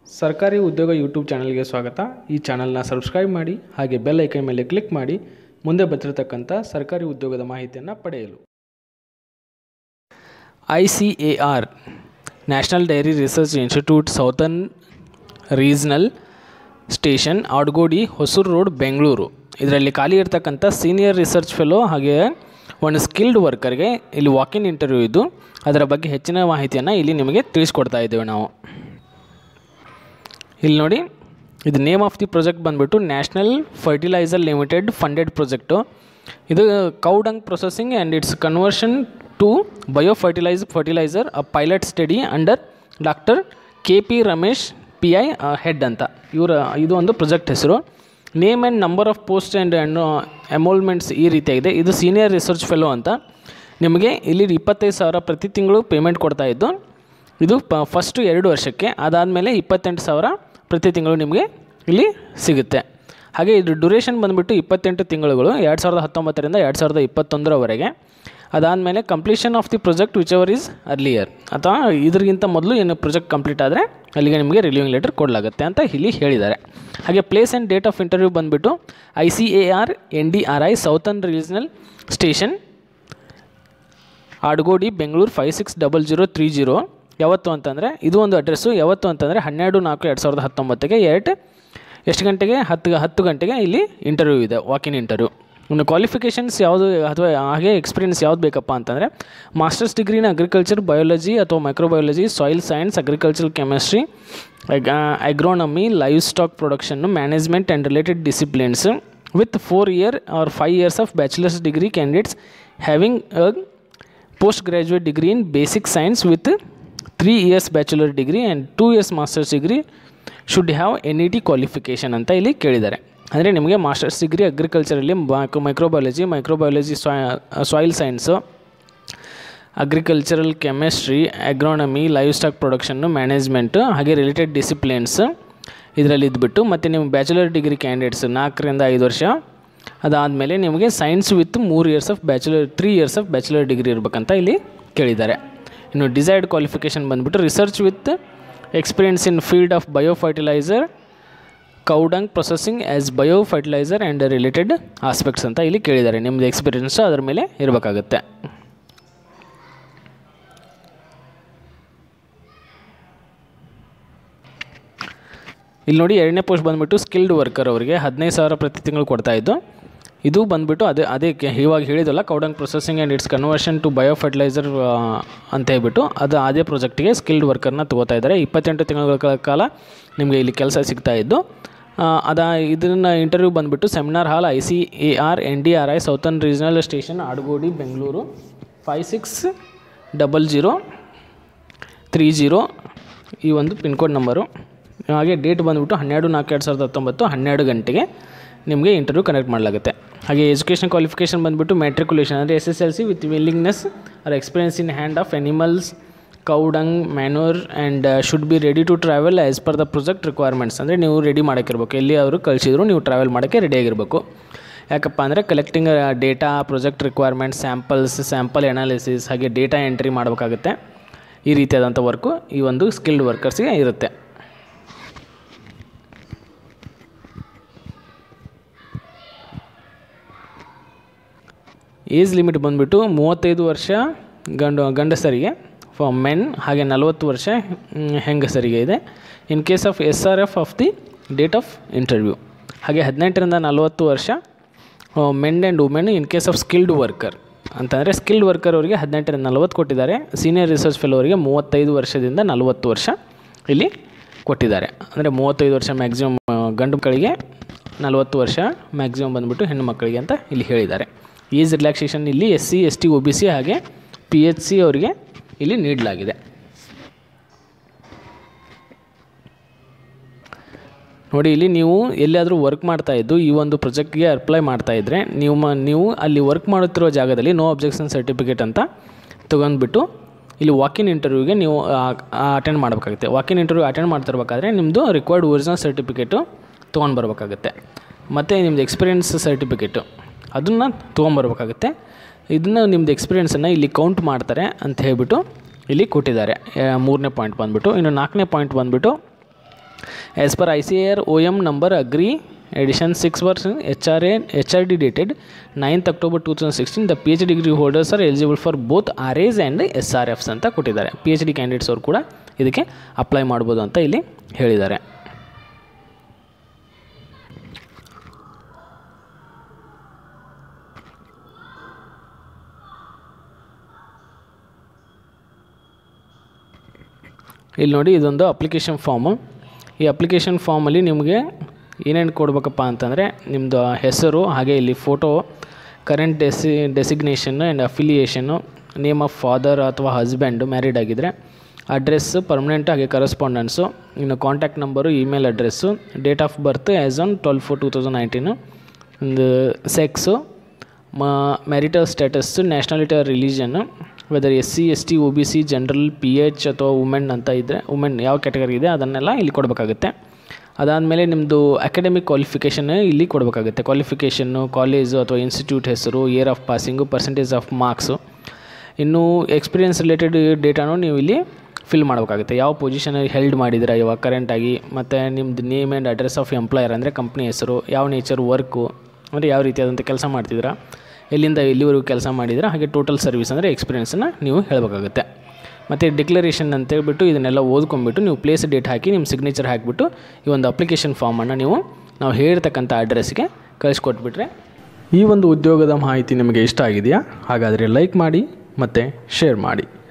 ಸರ್ಕಾರಿ ಉದ್ಯೋಗ ಯೂಟ್ಯೂಬ್ ಚಾನಲ್ಗೆ ಸ್ವಾಗತ. ಈ ಚಾನಲ್ನ ಸಬ್ಸ್ಕ್ರೈಬ್ ಮಾಡಿ ಹಾಗೆ ಬೆಲ್ ಐಕಾನ್ ಮೇಲೆ ಕ್ಲಿಕ್ ಮಾಡಿ ಮುಂದೆ ಬರ್ತಿರತಕ್ಕಂಥ ಸರ್ಕಾರಿ ಉದ್ಯೋಗದ ಮಾಹಿತಿಯನ್ನು ಪಡೆಯಲು. ICAR national dairy research institute southern regional station Adugodi Hosur road Bengaluru. ಇದರಲ್ಲಿ ಖಾಲಿ ಇರತಕ್ಕಂಥ ಸೀನಿಯರ್ ರಿಸರ್ಚ್ ಫೆಲೋ ಹಾಗೆ ಒಂದು ಸ್ಕಿಲ್ಡ್ ವರ್ಕರ್ಗೆ ಇಲ್ಲಿ ವಾಕಿನ್ ಇಂಟರ್ವ್ಯೂ ಇದ್ದು ಅದರ ಬಗ್ಗೆ ಹೆಚ್ಚಿನ ಮಾಹಿತಿಯನ್ನು ಇಲ್ಲಿ ನಿಮಗೆ ತಿಳಿಸ್ಕೊಡ್ತಾ ಇದ್ದೇವೆ ನಾವು. ಇಲ್ಲಿ ನೋಡಿ, ಇದು ನೇಮ್ ಆಫ್ ದಿ ಪ್ರಾಜೆಕ್ಟ್ ಬಂದುಬಿಟ್ಟು national fertiliser limited funded project. ಇದು cow dung processing and its conversion to fertiliser a pilot study under doctor KP Ramesh PI head ಅಂತ ಇದು ಒಂದು ಪ್ರಾಜೆಕ್ಟ್ ಹೆಸರು. Name and number of post and enrolments ಈ ರೀತಿಯಾಗಿದೆ. ಇದು senior research fellow ಅಂತ. ನಿಮಗೆ ಇಲ್ಲಿ 25,000 ಪ್ರತಿ ತಿಂಗಳು ಪೇಮೆಂಟ್ ಕೊಡ್ತಾಯಿದ್ದು. ಇದು ಫಸ್ಟು 2 ವರ್ಷಕ್ಕೆ, ಅದಾದಮೇಲೆ 28,000 ಪ್ರತಿ ತಿಂಗಳು ನಿಮಗೆ ಇಲ್ಲಿ ಸಿಗುತ್ತೆ. ಹಾಗೆ ಇದು ಡ್ಯೂರೇಷನ್ ಬಂದುಬಿಟ್ಟು 28 ತಿಂಗಳುಗಳು 2019ರಿಂದ 2021ರವರೆಗೆ. ಅದಾದಮೇಲೆ completion of the project whichever is earlier, ಅಥವಾ ಇದರಿಗಿಂತ ಮೊದಲು ಏನು ಪ್ರಾಜೆಕ್ಟ್ ಕಂಪ್ಲೀಟ್ ಆದರೆ ಅಲ್ಲಿಗೆ ನಿಮಗೆ ರಿಲೀವಿಂಗ್ ಲೆಟರ್ ಕೊಡಲಾಗುತ್ತೆ ಅಂತ ಇಲ್ಲಿ ಹೇಳಿದ್ದಾರೆ. ಹಾಗೆ place and date of interview ಬಂದುಬಿಟ್ಟು ICAR NDRI southern regional station Adugodi Bengaluru 560030. ಯಾವತ್ತು ಅಂತಂದರೆ ಇದು ಒಂದು ಅಡ್ರೆಸ್ಸು. ಯಾವತ್ತು ಅಂತಂದರೆ 12/4/2019ಗೆ ಎಷ್ಟು ಗಂಟೆಗೆ 10 ಗಂಟೆಗೆ ಇಲ್ಲಿ ಇಂಟರ್ವ್ಯೂ ಇದೆ, ವಾಕಿನ್ ಇಂಟರ್ವ್ಯೂ. ಇನ್ನು ಕ್ವಾಲಿಫಿಕೇಷನ್ಸ್ ಯಾವುದು ಅಥವಾ ಹಾಗೆ ಎಕ್ಸ್ಪೀರಿಯನ್ಸ್ ಯಾವುದು ಬೇಕಪ್ಪ ಅಂತಂದರೆ ಮಾಸ್ಟರ್ಸ್ ಡಿಗ್ರಿನ ಅಗ್ರಿಕಲ್ಚರ್ ಬಯಾಲಜಿ ಅಥವಾ microbiology, soil science, agriculture chemistry, agronomy, livestock production, management and related disciplines with 4 year or 5 years of bachelors degree candidates having a post graduate degree in basic science with 3 years bachelor degree and 2 years masters degree should have NET qualification ಅಂತ ಇಲ್ಲಿ ಕೇಳಿದ್ದಾರೆ. ಅಂದರೆ ನಿಮಗೆ masters degree ಅಗ್ರಿಕಲ್ಚರಲ್ಲಿ microbiology, soil science, agricultural chemistry, agronomy, livestock production, management ಹಾಗೆ related disciplines ಇದರಲ್ಲಿ ಇದ್ಬಿಟ್ಟು, ಮತ್ತು ನಿಮ್ಮ ಬ್ಯಾಚುಲರ್ ಡಿಗ್ರಿ ಕ್ಯಾಂಡಿಡೇಟ್ಸ್ 4ರಿಂದ 5 ವರ್ಷ. ಅದಾದಮೇಲೆ ನಿಮಗೆ science with 3 years of bachelor degree ಇರಬೇಕಂತ ಇಲ್ಲಿ ಕೇಳಿದ್ದಾರೆ. ಇನ್ನು ಡಿಸೈರ್ಡ್ ಕ್ವಾಲಿಫಿಕೇಷನ್ ಬಂದುಬಿಟ್ಟು research with experience in field of biofertiliser, cow dung processing as biofertiliser and related aspects ಅಂತ ಇಲ್ಲಿ ಕೇಳಿದ್ದಾರೆ. ನಿಮ್ಮದು ಎಕ್ಸ್ಪೀರಿಯನ್ಸು ಅದರ ಮೇಲೆ ಇರಬೇಕಾಗುತ್ತೆ. ಇಲ್ಲಿ ನೋಡಿ, 2ನೇ ಪೋಸ್ಟ್ ಬಂದುಬಿಟ್ಟು ಸ್ಕಿಲ್ಡ್ ವರ್ಕರ್ ಅವರಿಗೆ 15,000 ಪ್ರತಿ ತಿಂಗಳು ಕೊಡ್ತಾಯಿದ್ದು. ಇದು ಬಂದುಬಿಟ್ಟು ಅದೇ ಇವಾಗ ಹೇಳಿದಲ್ಲ, cow dung processing and its conversion to biofertiliser ಅಂತ ಹೇಳ್ಬಿಟ್ಟು ಅದೇ ಪ್ರಾಜೆಕ್ಟಿಗೆ ಸ್ಕಿಲ್ಡ್ ವರ್ಕರ್ನ ತೊಗೋತಾ ಇದ್ದಾರೆ. 28 ತಿಂಗಳ ಕಾಲ ನಿಮಗೆ ಇಲ್ಲಿ ಕೆಲಸ ಸಿಗ್ತಾಯಿದ್ದು. ಇದನ್ನು ಇಂಟರ್ವ್ಯೂ ಬಂದುಬಿಟ್ಟು seminar hall ICAR NDRI southern regional station Adugodi Bengaluru 560030 ಈ ಒಂದು ಪಿನ್ಕೋಡ್ ನಂಬರು. ಹಾಗೆ ಡೇಟ್ ಬಂದುಬಿಟ್ಟು 12/4/2019 12 ಗಂಟೆಗೆ ನಿಮಗೆ ಇಂಟರ್ವ್ಯೂ ಕಂಡಕ್ಟ್ ಮಾಡಲಾಗುತ್ತೆ. ಹಾಗೆ ಎಜುಕೇಷನ್ ಕ್ವಾಲಿಫಿಕೇಷನ್ ಬಂದುಬಿಟ್ಟು ಮ್ಯಾಟ್ರಿಕುಲೇಷನ್ ಅಂದರೆ SSLC with willingness or experience in hand of animals, cow dung, manure and should be ready to travel as per the project requirements. ಅಂದರೆ ನೀವು ರೆಡಿ ಮಾಡೋಕ್ಕಿರ್ಬೇಕು, ಎಲ್ಲಿ ಅವರು ಕಳಿಸಿದ್ರು ನೀವು ಟ್ರಾವೆಲ್ ಮಾಡೋಕ್ಕೆ ರೆಡಿಯಾಗಿರಬೇಕು. ಯಾಕಪ್ಪ ಅಂದರೆ collecting data, project requirements, sample analysis ಹಾಗೆ ಡೇಟಾ ಎಂಟ್ರಿ ಮಾಡಬೇಕಾಗುತ್ತೆ. ಈ ರೀತಿಯಾದಂಥ ವರ್ಕು ಈ ಒಂದು ಸ್ಕಿಲ್ಡ್ ವರ್ಕರ್ಸ್ಗೆ ಇರುತ್ತೆ. ಏಜ್ ಲಿಮಿಟ್ ಬಂದುಬಿಟ್ಟು 35 ವರ್ಷ ಗಂಡಸರಿಗೆ ಫಾರ್ ಮೆನ್, ಹಾಗೆ 40 ವರ್ಷ ಹೆಂಗಸರಿಗೆ ಇದೆ. In case of SRF of the date of interview. ಹಾಗೆ 18ರಿಂದ 40 ವರ್ಷ men and women in case of skilled worker ಅಂತಂದರೆ ಸ್ಕಿಲ್ಡ್ ವರ್ಕರ್ ಅವರಿಗೆ 18ರಿಂದ 40 ಕೊಟ್ಟಿದ್ದಾರೆ. ಸೀನಿಯರ್ ರಿಸರ್ಚ್ ಫೆಲೋ ಅವರಿಗೆ 35 ವರ್ಷದಿಂದ 40 ವರ್ಷ ಇಲ್ಲಿ ಕೊಟ್ಟಿದ್ದಾರೆ. ಅಂದರೆ 35 ವರ್ಷ ಮ್ಯಾಕ್ಸಿಮಮ್ ಗಂಡು ಮಕ್ಕಳಿಗೆ, 40 ವರ್ಷ ಮ್ಯಾಕ್ಸಿಮಮ್ ಬಂದುಬಿಟ್ಟು ಹೆಣ್ಣು ಮಕ್ಕಳಿಗೆ ಅಂತ ಇಲ್ಲಿ ಹೇಳಿದ್ದಾರೆ. ಏಜ್ ರಿಲ್ಯಾಕ್ಸೇಷನ್ ಇಲ್ಲಿ SC ST OBC ಹಾಗೆ PHC ಅವರಿಗೆ ಇಲ್ಲಿ ನೀಡಲಾಗಿದೆ. ನೋಡಿ, ಇಲ್ಲಿ ನೀವು ಎಲ್ಲಿಯಾದರೂ ವರ್ಕ್ ಮಾಡ್ತಾಯಿದ್ದು ಈ ಒಂದು ಪ್ರಾಜೆಕ್ಟ್ಗೆ ಅಪ್ಲೈ ಮಾಡ್ತಾಯಿದ್ರೆ ನೀವು ಅಲ್ಲಿ ವರ್ಕ್ ಮಾಡುತ್ತಿರೋ ಜಾಗದಲ್ಲಿ ನೋ ಅಬ್ಜೆಕ್ಷನ್ ಸರ್ಟಿಫಿಕೇಟ್ ಅಂತ ತೊಗೊಂಡ್ಬಿಟ್ಟು ಇಲ್ಲಿ ವಾಕಿನ್ ಇಂಟರ್ವ್ಯೂಗೆ ನೀವು ಅಟೆಂಡ್ ಮಾಡಬೇಕಾಗುತ್ತೆ. ವಾಕಿನ್ ಇಂಟರ್ವ್ಯೂ ಅಟೆಂಡ್ ಮಾಡ್ತಿರ್ಬೇಕಾದ್ರೆ ನಿಮ್ಮದು ರಿಕ್ವೈರ್ಡ್ ಒರಿಜಿನಲ್ ಸರ್ಟಿಫಿಕೇಟು ತೊಗೊಂಡು ಬರಬೇಕಾಗುತ್ತೆ. ಮತ್ತು ನಿಮ್ಮದು ಎಕ್ಸ್ಪೀರಿಯನ್ಸ್ ಸರ್ಟಿಫಿಕೇಟು ಅದನ್ನು ತೊಗೊಂಬರ್ಬೇಕಾಗುತ್ತೆ. ಇದನ್ನು ನಿಮ್ಮದು ಎಕ್ಸ್ಪೀರಿಯೆನ್ಸನ್ನು ಇಲ್ಲಿ ಕೌಂಟ್ ಮಾಡ್ತಾರೆ ಅಂತ ಹೇಳ್ಬಿಟ್ಟು ಇಲ್ಲಿ ಕೊಟ್ಟಿದ್ದಾರೆ. 3ನೇ ಪಾಯಿಂಟ್ ಬಂದುಬಿಟ್ಟು. ಇನ್ನು 4ನೇ ಪಾಯಿಂಟ್ ಬಂದುಬಿಟ್ಟು as per ICAR OM number agree edition 6 HRD dated 9th October 2016 the PhD degree holders are eligible for both RAs and SRFs ಅಂತ ಕೊಟ್ಟಿದ್ದಾರೆ. PhD ಕ್ಯಾಂಡಿಡೇಟ್ಸ್ ಅವರು ಕೂಡ ಇದಕ್ಕೆ ಅಪ್ಲೈ ಮಾಡ್ಬೋದು ಅಂತ ಇಲ್ಲಿ ಹೇಳಿದ್ದಾರೆ. ಇಲ್ಲಿ ನೋಡಿ ಇದೊಂದು ಅಪ್ಲಿಕೇಶನ್ ಫಾರ್ಮು. ಈ ಅಪ್ಲಿಕೇಶನ್ ಫಾರ್ಮಲ್ಲಿ ನಿಮಗೆ ಏನೇನು ಕೊಡಬೇಕಪ್ಪ ಅಂತಂದರೆ ನಿಮ್ಮದು ಹೆಸರು, ಹಾಗೆ ಇಲ್ಲಿ photo, current designation and affiliation, name of father ಅಥವಾ ಹಸ್ಬೆಂಡು ಮ್ಯಾರಿಡ್ ಆಗಿದ್ದರೆ, ಅಡ್ರೆಸ್ಸು ಪರ್ಮನೆಂಟು ಹಾಗೆ ಕರೆಸ್ಪಾಂಡೆನ್ಸು, ಇನ್ನು contact number, email address, date of birth as on 12/4/2019, ಒಂದು sex, marital status, nationality or religion, whether SC ST OBC general PH ಅಥವಾ women ಅಂತ ಇದ್ದರೆ women ಯಾವ category ಇದೆ ಅದನ್ನೆಲ್ಲ ಇಲ್ಲಿ ಕೊಡಬೇಕಾಗುತ್ತೆ. ಅದಾದಮೇಲೆ ನಿಮ್ಮದು ಅಕಾಡೆಮಿಕ್ ಕ್ವಾಲಿಫಿಕೇಷನ್ ಇಲ್ಲಿ ಕೊಡಬೇಕಾಗುತ್ತೆ. ಕ್ವಾಲಿಫಿಕೇಷನ್ನು, ಕಾಲೇಜು ಅಥವಾ ಇನ್ಸ್ಟಿಟ್ಯೂಟ್ ಹೆಸರು, year of passing, percentage of marks, ಇನ್ನೂ ಎಕ್ಸ್ಪೀರಿಯನ್ಸ್ ರಿಲೇಟೆಡ್ ಡೇಟಾನು ನೀವು ಇಲ್ಲಿ ಫಿಲ್ ಮಾಡಬೇಕಾಗುತ್ತೆ. ಯಾವ ಪೊಸಿಷನಲ್ಲಿ ಹೆಲ್ಡ್ ಮಾಡಿದ್ದೀರಾ ಇವಾಗ ಕರೆಂಟಾಗಿ, ಮತ್ತು ನಿಮ್ಮದು name and address of employer ಅಂದರೆ ಕಂಪ್ನಿ ಹೆಸರು, ಯಾವ ನೇಚರ್ ವರ್ಕು ಅಂದರೆ ಯಾವ ರೀತಿಯಾದಂಥ ಕೆಲಸ ಮಾಡ್ತಿದ್ದೀರಾ, ಎಲ್ಲಿಂದ ಎಲ್ಲಿವರೆಗೂ ಕೆಲಸ ಮಾಡಿದ್ರೆ, ಹಾಗೆ ಟೋಟಲ್ ಸರ್ವಿಸ್ ಅಂದರೆ ಎಕ್ಸ್ಪೀರಿಯನ್ಸನ್ನು ನೀವು ಹೇಳಬೇಕಾಗುತ್ತೆ. ಮತ್ತು ಡಿಕ್ಲರೇಷನ್ ಅಂತೇಳ್ಬಿಟ್ಟು ಇದನ್ನೆಲ್ಲ ಓದ್ಕೊಂಡ್ಬಿಟ್ಟು ನೀವು ಪ್ಲೇಸ್ ಡೇಟ್ ಹಾಕಿ ನಿಮ್ಮ ಸಿಗ್ನೇಚರ್ ಹಾಕಿಬಿಟ್ಟು ಈ ಒಂದು ಅಪ್ಲಿಕೇಶನ್ ಫಾರ್ಮನ್ನು ನಾವು ಹೇಳಿರ್ತಕ್ಕಂಥ ಅಡ್ರೆಸ್ಗೆ ಕಳಿಸ್ಕೊಟ್ಬಿಟ್ರೆ. ಈ ಒಂದು ಉದ್ಯೋಗದ ಮಾಹಿತಿ ನಿಮಗೆ ಇಷ್ಟ ಆಗಿದೆಯಾ? ಹಾಗಾದರೆ ಲೈಕ್ ಮಾಡಿ ಮತ್ತು ಶೇರ್ ಮಾಡಿ.